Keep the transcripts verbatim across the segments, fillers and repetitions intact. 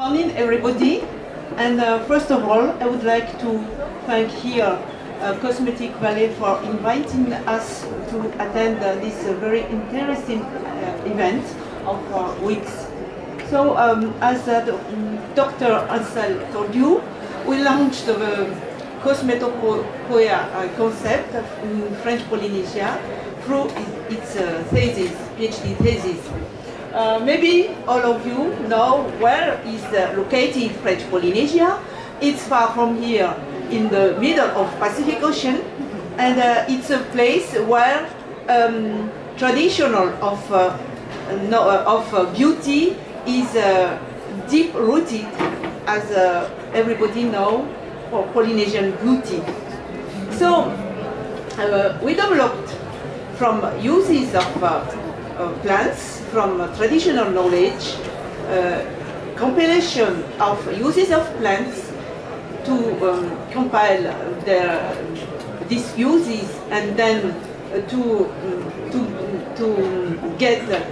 Good morning, everybody. And uh, first of all, I would like to thank here uh, Cosmetic Valley for inviting us to attend uh, this uh, very interesting uh, event of uh, weeks. So, um, as uh, Doctor Ansel told you, we launched the Cosmetopoeia uh, concept in French Polynesia through its uh, thesis, PhD thesis. Uh, maybe all of you know where is uh, located French Polynesia. It's far from here in the middle of Pacific Ocean, and uh, it's a place where um, traditional of, uh, no, uh, of uh, beauty is uh, deep rooted, as uh, everybody knows, for Polynesian beauty. So uh, we developed from uses of uh, Uh, plants, from uh, traditional knowledge, uh, compilation of uses of plants to um, compile their these uses, and then uh, to to to get uh,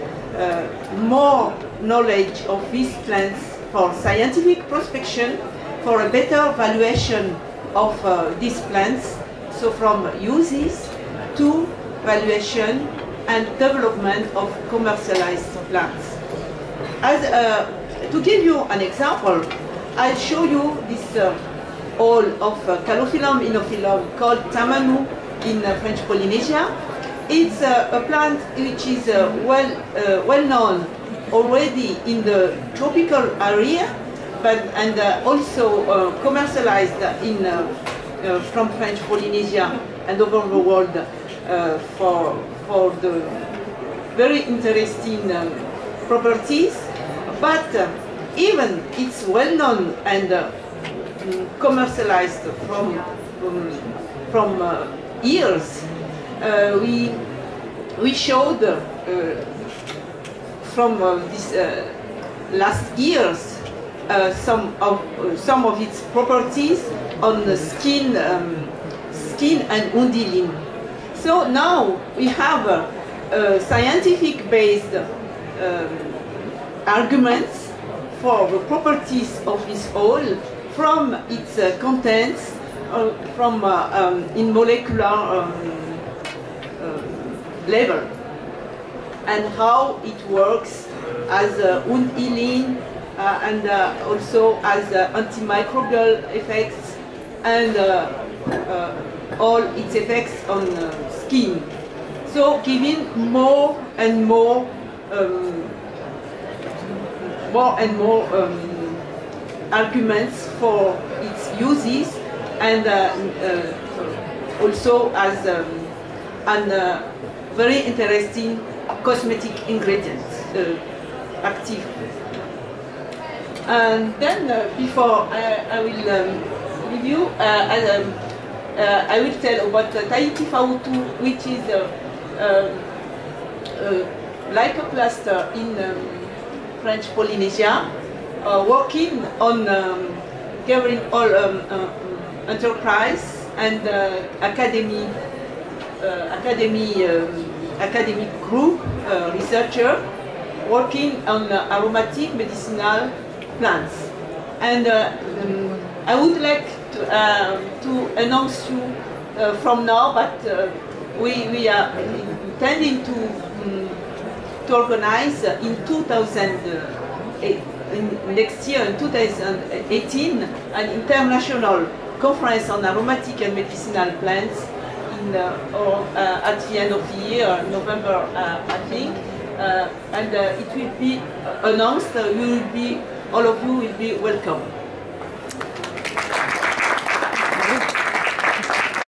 more knowledge of these plants for scientific prospection, for a better valuation of uh, these plants. So from uses to valuation and development of commercialized plants. As, uh, to give you an example, I'll show you this uh, all of uh, Calophyllum inophyllum called tamanu in uh, French Polynesia. It's uh, a plant which is uh, well, uh, well known already in the tropical area, but and uh, also uh, commercialized in uh, uh, from French Polynesia and over the world uh, for for the very interesting um, properties. But uh, even it's well known and uh, commercialized from um, from uh, years. Uh, we we showed uh, from uh, this uh, last years uh, some of uh, some of its properties on the skin, um, skin and undulin. So now we have uh, uh, scientific-based um, arguments for the properties of this oil from its uh, contents, uh, from uh, um, in molecular um, uh, level, and how it works as uh, wound healing uh, and uh, also as uh, antimicrobial effects, and uh, uh, all its effects on uh, skin. So giving more and more, um, more and more um, arguments for its uses, and uh, uh, also as um, an uh, very interesting cosmetic ingredient, uh, active. And then uh, before I, I will um, review, uh, as, um, Uh, I will tell about uh, Tahiti Fautu, which is uh, uh, uh, like a plaster in um, French Polynesia, uh, working on um, gathering all um, uh, enterprise and uh, academy, uh, academy, um, academic group, uh, researcher, working on uh, aromatic medicinal plants. And uh, um, I would like to, uh, to announce you uh, from now, but uh, we, we are intending to, um, to organize uh, in two thousand eight, in next year, in two thousand eighteen, an international conference on aromatic and medicinal plants in, uh, or, uh, at the end of the year, November, uh, I think, uh, and uh, it will be announced. Uh, you will be, all of you will be welcome.